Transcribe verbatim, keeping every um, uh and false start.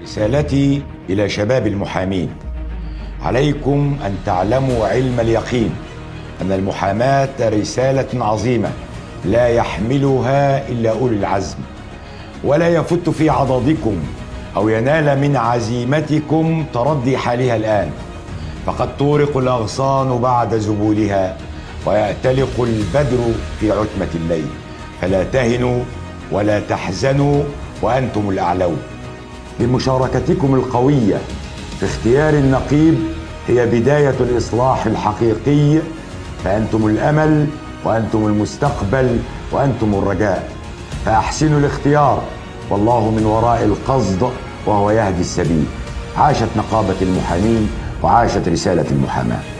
رسالتي إلى شباب المحامين: عليكم أن تعلموا علم اليقين أن المحاماة رسالة عظيمة لا يحملها إلا أولي العزم، ولا يفت في عضدكم أو ينال من عزيمتكم تردي حالها الآن، فقد تورق الأغصان بعد زبولها ويأتلق البدر في عتمة الليل، فلا تهنوا ولا تحزنوا وأنتم الأعلون. بمشاركتكم القوية في اختيار النقيب هي بداية الإصلاح الحقيقي، فأنتم الأمل وأنتم المستقبل وأنتم الرجاء، فأحسنوا الاختيار والله من وراء القصد وهو يهدي السبيل. عاشت نقابة المحامين وعاشت رسالة المحاماة.